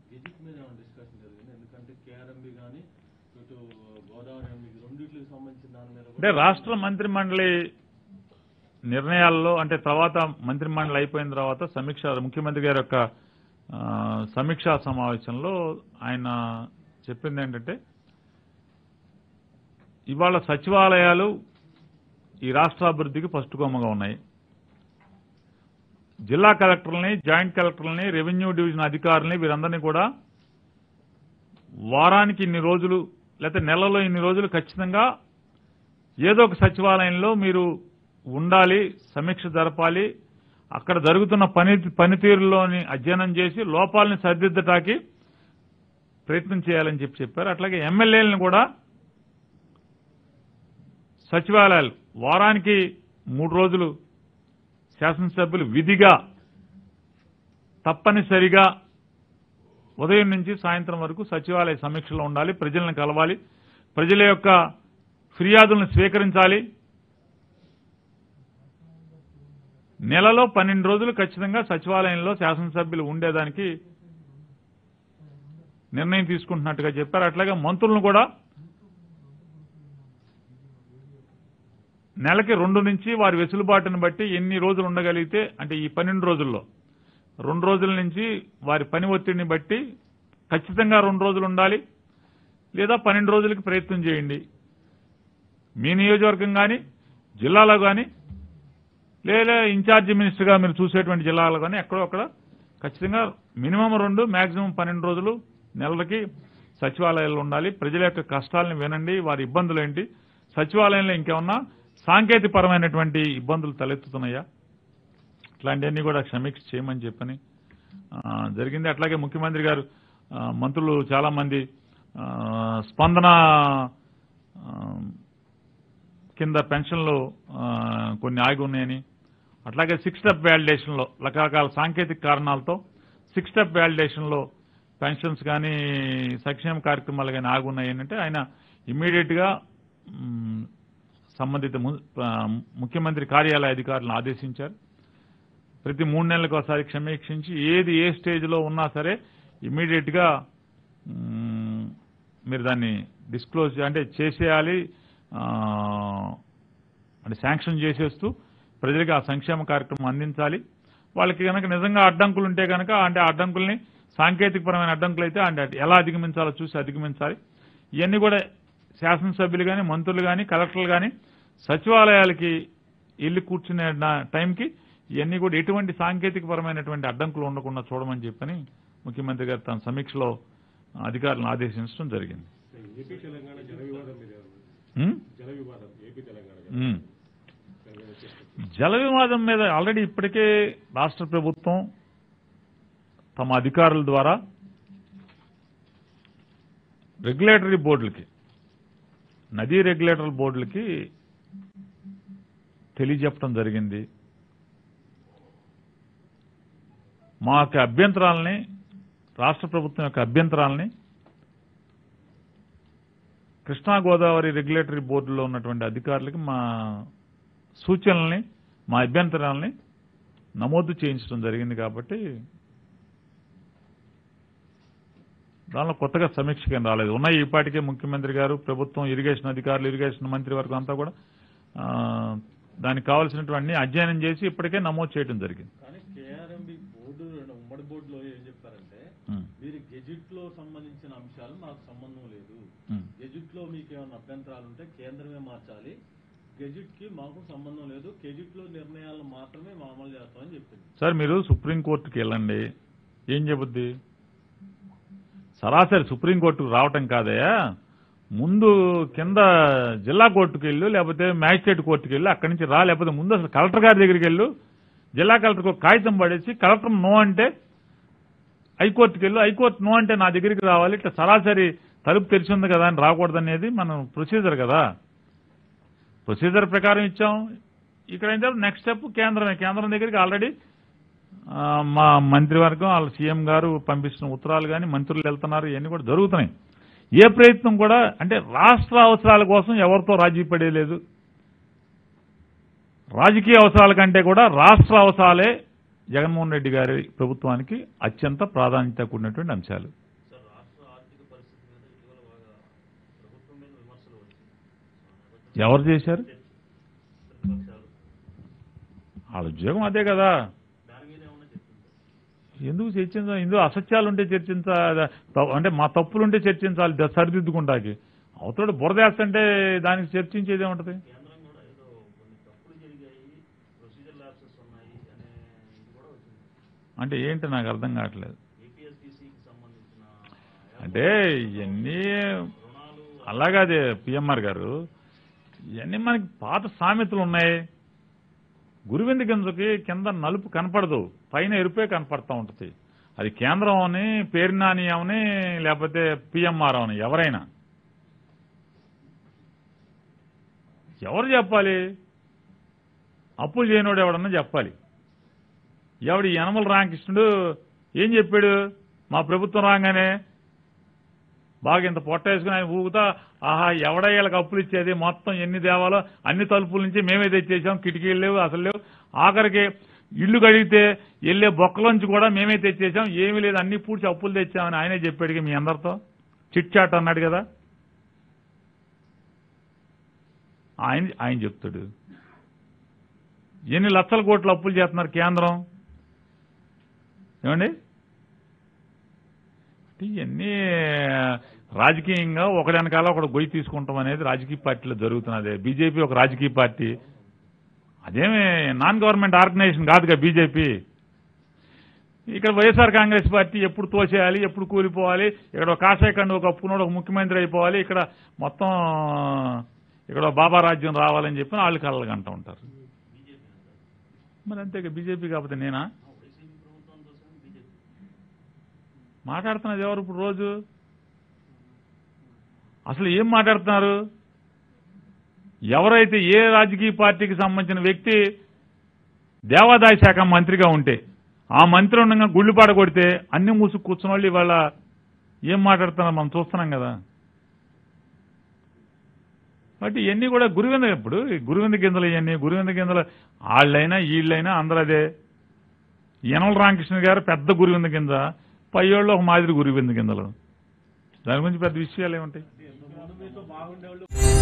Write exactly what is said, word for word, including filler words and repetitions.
అంటే రాష్ట్ర మంత్రి మండలి నిర్ణయాల్లో అంటే తర్వాత మంత్రి మండలి అయిపోయిన తర్వాత సమీక్ష ముఖ్యమంత్రి గారి యొక్క సమీక్షా సమావేశంలో ఆయన చెప్పింది ఏంటంటే ఇవాళ సచివాలయాలు ఈ రాష్ట్రాభివృద్ధికి పట్టుకొమ్మగా ఉన్నాయి. జిల్లా కలెక్టర్లని, జాయింట్ కలెక్టర్లని, రెవెన్యూ డివిజన్ అధికారులని వీరందరినీ కూడా వారానికి ఇన్ని రోజులు లేకపోతే నెలలో ఇన్ని రోజులు ఖచ్చితంగా ఏదో ఒక సచివాలయంలో మీరు ఉండాలి, సమీక్ష జరపాలి, అక్కడ జరుగుతున్న పని పనితీరులోని అధ్యయనం చేసి లోపాలని సరిదిద్దటానికి ప్రయత్నం చేయాలని చెప్పి చెప్పారు. అట్లాగే ఎమ్మెల్యేలను కూడా సచివాలయాలు వారానికి మూడు రోజులు శాసనసభ్యులు విధిగా తప్పనిసరిగా ఉదయం నుంచి సాయంత్రం వరకు సచివాలయ సమీక్షలో ఉండాలి, ప్రజలను కలవాలి, ప్రజల యొక్క ఫిర్యాదులను స్వీకరించాలి. నెలలో పన్నెండు రోజులు ఖచ్చితంగా సచివాలయంలో శాసనసభ్యులు ఉండేదానికి నిర్ణయం తీసుకుంటున్నట్టుగా చెప్పారు. అట్లాగే మంత్రులను కూడా నెలకి రెండు నుంచి వారి వెసులుబాటును బట్టి ఎన్ని రోజులు ఉండగలిగితే అంటే ఈ పన్నెండు రోజుల్లో రెండు రోజుల నుంచి వారి పని ఒత్తిడిని బట్టి ఖచ్చితంగా రెండు రోజులు ఉండాలి, లేదా పన్నెండు రోజులకి ప్రయత్నం చేయండి. మీ నియోజకవర్గం కానీ జిల్లాలో కానీ లేదా ఇన్ఛార్జి మినిస్టర్గా మీరు చూసేటువంటి జిల్లాలో కానీ ఎక్కడో అక్కడ ఖచ్చితంగా మినిమం రెండు మ్యాక్సిమం పన్నెండు రోజులు నెలలకి సచివాలయాల్లో ఉండాలి. ప్రజల యొక్క కష్టాలను వినండి, వారి ఇబ్బందులు ఏంటి, సచివాలయంలో ఇంకేమన్నా సాంకేతికపరమైనటువంటి ఇబ్బందులు తలెత్తుతున్నాయా, ఇట్లాంటివన్నీ కూడా సమీక్ష చేయమని చెప్పని జరిగింది. అట్లాగే ముఖ్యమంత్రి గారు మంత్రులు చాలా మంది స్పందన కింద పెన్షన్లు కొన్ని ఆగి ఉన్నాయని, అట్లాగే సిక్స్ స్టెప్ వ్యాలిడేషన్లో రకరకాల సాంకేతిక కారణాలతో సిక్స్ స్టెప్ వ్యాలిడేషన్లో పెన్షన్స్ కానీ సంక్షేమ కార్యక్రమాలు కానీ ఆగి ఉన్నాయని అంటే ఆయన ఇమ్మీడియట్ గా సంబంధిత ముఖ్యమంత్రి కార్యాలయ అధికారులను ఆదేశించారు. ప్రతి మూడు నెలలకు ఒకసారి సమీక్షించి ఏది ఏ స్టేజ్లో ఉన్నా సరే ఇమ్మీడియట్ గా మీరు దాన్ని డిస్క్లోజ్ అంటే చేసేయాలి, అంటే శాంక్షన్ చేసేస్తూ ప్రజలకు ఆ సంక్షేమ కార్యక్రమం అందించాలి. వాళ్ళకి కనుక నిజంగా అడ్డంకులు ఉంటే కనుక అంటే అడ్డంకుల్ని సాంకేతికపరమైన అడ్డంకులు అయితే అంటే ఎలా అధిగమించాలో చూసి అధిగమించాలి. ఇవన్నీ కూడా శాసనసభ్యులు కానీ మంత్రులు కానీ కలెక్టర్లు కానీ సచివాలయాలకి వెళ్ళి కూర్చునే టైంకి ఇవన్నీ కూడా ఎటువంటి సాంకేతికపరమైనటువంటి అడ్డంకులు ఉండకుండా చూడమని చెప్పని ముఖ్యమంత్రి గారు తన సమీక్షలో అధికారులను ఆదేశించడం జరిగింది. జల వివాదం మీద ఆల్రెడీ ఇప్పటికే రాష్ట్ర ప్రభుత్వం తమ అధికారుల ద్వారా రెగ్యులేటరీ బోర్డులకి నదీ రెగ్యులేటరీ బోర్డులకి తెలియజెప్పడం జరిగింది. మా యొక్క అభ్యంతరాలని రాష్ట్ర ప్రభుత్వం యొక్క అభ్యంతరాలని కృష్ణా గోదావరి రెగ్యులేటరీ బోర్డులో ఉన్నటువంటి అధికారులకి మా సూచనల్ని మా అభ్యంతరాలని నమోదు చేయించడం జరిగింది. కాబట్టి దానిలో కొత్తగా సమీక్షకేం రాలేదు, ఉన్నాయి ఈపాటికే ముఖ్యమంత్రి గారు ప్రభుత్వం ఇరిగేషన్ అధికారులు ఇరిగేషన్ మంత్రివర్గం అంతా కూడా దానికి కావాల్సినటువంటి అధ్యయనం చేసి ఇప్పటికే నమోదు చేయడం జరిగింది. ఉమ్మడి బోర్డులో ఏం చెప్పారంటే మీరు గెజిట్ లో సంబంధించిన అంశాలు మాకు సంబంధం లేదు, గెజిట్ లో మీకు ఏమైనా అభ్యంతరాలు ఉంటే కేంద్రమే మార్చాలి, గెజిట్ కి మాకు సంబంధం లేదు, గెజిట్ లో నిర్ణయాలు మాత్రమే అమలు చేస్తామని చెప్పింది. సార్ మీరు సుప్రీంకోర్టుకి వెళ్ళండి, ఏం చెబుద్ది? సరాసరి సుప్రీంకోర్టుకు రావటం కాదయా, ముందు కింద జిల్లా కోర్టుకు వెళ్ళు, లేకపోతే మ్యాజిస్ట్రేట్ కోర్టుకు వెళ్ళు, అక్కడి నుంచి రా, లేకపోతే ముందు అసలు కలెక్టర్ గారి దగ్గరికి వెళ్ళు, జిల్లా కలెక్టర్కి ఒక కాగితం పడేసి కలెక్టర్ నో అంటే హైకోర్టుకి వెళ్ళు, హైకోర్టు నో అంటే నా దగ్గరికి రావాలి, ఇట్లా సరాసరి తలుపు తెరిచి ఉంది కదా అని రాకూడదనేది మనం ప్రొసీజర్ కదా. ప్రొసీజర్ ప్రకారం ఇచ్చాం. ఇక్కడ అయితే నెక్స్ట్ స్టెప్ కేంద్రమే. కేంద్రం దగ్గరికి ఆల్రెడీ మా మంత్రివర్గం వాళ్ళ సీఎం గారు పంపిస్తున్న ఉత్తరాలు కానీ మంత్రులు వెళ్తున్నారు, ఇవన్నీ కూడా జరుగుతున్నాయి. ఏ ప్రయత్నం కూడా అంటే రాష్ట్ర అవసరాల కోసం ఎవరితో రాజీ పడేలేదు. రాజకీయ అవసరాల కంటే కూడా రాష్ట్ర అవసరాలే జగన్మోహన్ రెడ్డి గారి ప్రభుత్వానికి అత్యంత ప్రాధాన్యత కూడినటువంటి అంశాలు. ఎవరు చేశారు? వాళ్ళ ఉద్యోగం అదే కదా. ఎందుకు చర్చించాలి? ఇందులో అసత్యాలు ఉంటే చర్చించాలి, అంటే మా తప్పులుంటే చర్చించాలి సరిదిద్దుకుంటాకి. అవతల బురదేస్తుంటే దానికి చర్చించేది ఏముంటది? అంటే ఏంటి నాకు అర్థం కావట్లేదు. అంటే ఇవన్నీ అలాగే పిఎంఆర్ గారు, ఇవన్నీ మనకి పాత సామెతలు ఉన్నాయి. గురువింద గింజకి కింద నలుపు కనపడదు, పైన ఎరుపే కనపడతా ఉంటుంది. అది కేంద్రం అని, పేరు నాని అవని, లేకపోతే పిఎంఆర్ అవని, ఎవరైనా ఎవరు చెప్పాలి? అప్పులు చేయనోడు ఎవడన్నా చెప్పాలి. ఎవడు యనమల రామకృష్ణుడు ఏం చెప్పాడు? మా ప్రభుత్వం రాగానే బాగా ఇంత పొట్ట వేసుకుని ఆయన ఊగుతా, ఆహా ఎవడయ్యాలకు అప్పులు ఇచ్చేది, మొత్తం ఎన్ని దేవాలో అన్ని తలుపుల నుంచి మేమే తెచ్చేసాం, కిటికీలు లేవు, అసలు లేవు, ఆఖరికి ఇల్లు కడిగితే వెళ్ళే బొక్కలోంచి కూడా మేమే తెచ్చేసాం, ఏమీ లేదు, అన్ని పూడ్చి అప్పులు తెచ్చామని ఆయనే చెప్పాడు మీ అందరితో. చిట్ చాట్ అన్నాడు కదా ఆయన. ఆయన చెప్తాడు ఎన్ని లక్షల కోట్ల అప్పులు చేస్తున్నారు కేంద్రం. ఏమండి ఇవన్నీ రాజకీయంగా ఒకటి వెనకాల ఒకటి గొయ్యి తీసుకుంటాం అనేది రాజకీయ పార్టీలో జరుగుతున్నది. బీజేపీ ఒక రాజకీయ పార్టీ, అదేమి నాన్ గవర్నమెంట్ ఆర్గనైజేషన్ కాదుగా బీజేపీ. ఇక్కడ వైఎస్ఆర్ కాంగ్రెస్ పార్టీ ఎప్పుడు తోసేయాలి, ఎప్పుడు కూలిపోవాలి, ఇక్కడ ఒక కాషాయ కండు ఒక కప్పుకున్నాడు ఒక ముఖ్యమంత్రి అయిపోవాలి, ఇక్కడ మొత్తం ఇక్కడ బాబా రాజ్యం రావాలని చెప్పి వాళ్ళు కళ్ళకి అంటూ ఉంటారు. మరి అంతేగా బీజేపీ కాకపోతే నేనా మాట్లాడుతున్నది? ఎవరు ఇప్పుడు రోజు అసలు ఏం మాట్లాడుతున్నారు? ఎవరైతే ఏ రాజకీయ పార్టీకి సంబంధించిన వ్యక్తి దేవాదాయ శాఖ మంత్రిగా ఉంటే ఆ మంత్రి ఉండగా గుళ్ళుపాట కొడితే అన్ని మూసుకు కూర్చున్న వాళ్ళు ఇవాళ ఏం మాట్లాడుతున్నారు మనం చూస్తున్నాం కదా. బట్ ఇవన్నీ కూడా గురువింద, ఇప్పుడు గురువింద గింజలు ఇవన్నీ గురువింద గింజలు వాళ్ళైనా వీళ్ళైనా అందరూ అదే. యనమల రామకృష్ణ గారు పెద్ద గురువింద గింజ, పయ్యోళ్ళు ఒక మాదిరి గురువింద గింజలు. దాని గురించి పెద్ద విషయాలు ఏముంటాయి?